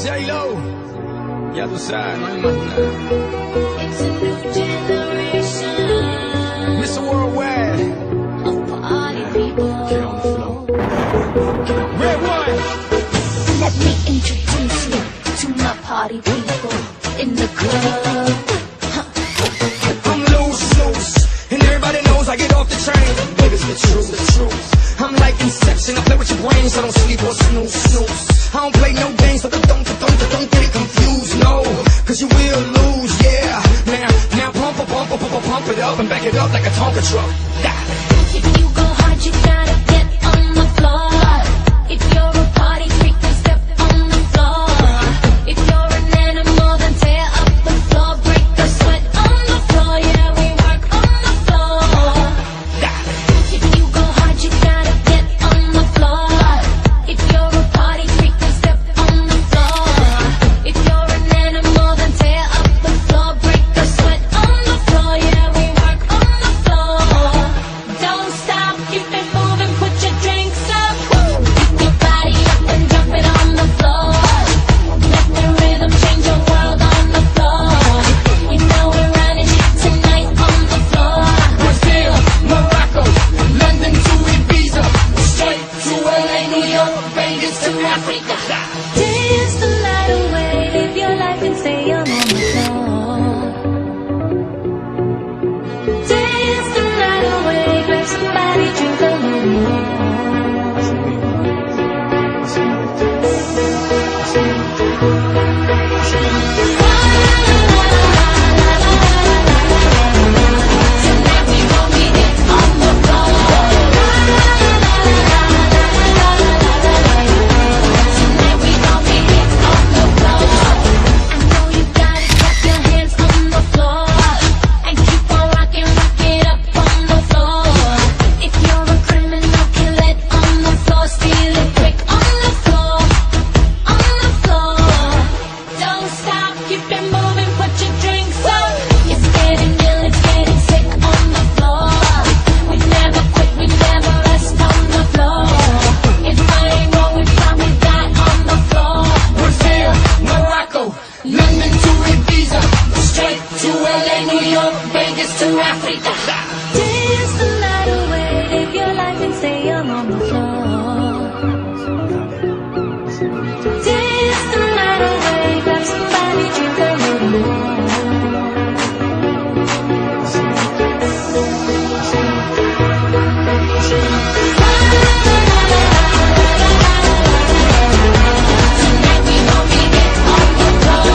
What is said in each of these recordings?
J-Lo, ya tú sabes, no hay más nada. It's a new generation Mr. Worldwide, of party people. get on the floor. Red one. Let me introduce you to my party people in the club. I'm loose, and everybody knows I get off the train. Baby, it's the truth. I'm like Inception, I play with your brains, so don't sleep or snooze. I don't play no games, so don't get it confused, no, cause you will lose, yeah. Now pump it up and back it up like a Tonka truck. If you go hard, you gotta get on the floor. If you're a party freak, then step on the floor. If you're an animal, then tear up the floor. Break the sweat on the floor, yeah, we work on the floor. If you go hard, you gotta get on the floor. If you're a party freak, then step on the floor. If you're an animal, then tear up the floor. Break the sweat on the floor, yeah, we work on the floor. Don't stop, keep it moving, put your drinks up. Pick your body up and drop it on the floor. Let the rhythm change your world on the floor. You know we're running it tonight on the floor. Brazil, Morocco, London to Ibiza, straight to LA, New York, Vegas to Africa. Dance the night away, live your life and stay young on the floor. Dance the night away, grab somebody, drink a little more. Tonight we gon' be it on the floor. Tonight we gon' be it on the floor. I know you gotta clap your hands on the floor and keep on rocking, rock it up on the floor. If you're a criminal, kill it on the floor, steal it quick on the floor, on the floor. Don't stop, keep it moving, put your drinks up. It's getting ill, it's getting sick on the floor. We never quit, we never rest on the floor. If I ain't wrong, we probably die on the floor. Brazil, Morocco, London to Ibiza, straight to LA, New York, Vegas to Africa. Dance the night away, live your life and stay young on the floor. Dance the night away, grab somebody, drink a little more. Tonight we gon' be it on the floor.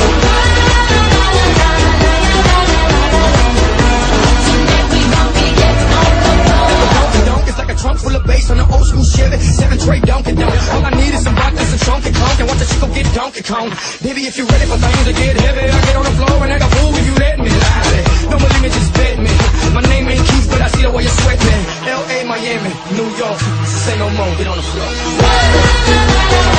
Tonight we gon' be it on the floor. Donkey donk, it's like a trunk full of bass on an old school Chevy, 7 tray Donkey Donk. All I need is some vodka, some Chunky Conk, and watch the chico get Donkey Kong. Baby, if you're ready for things to get heavy, I get on the floor and act a fool if you let me. Don't believe me, just bet me. My name ain't Keith, but I see the way you sweat me. L.A., Miami, New York, say no more, get on the floor.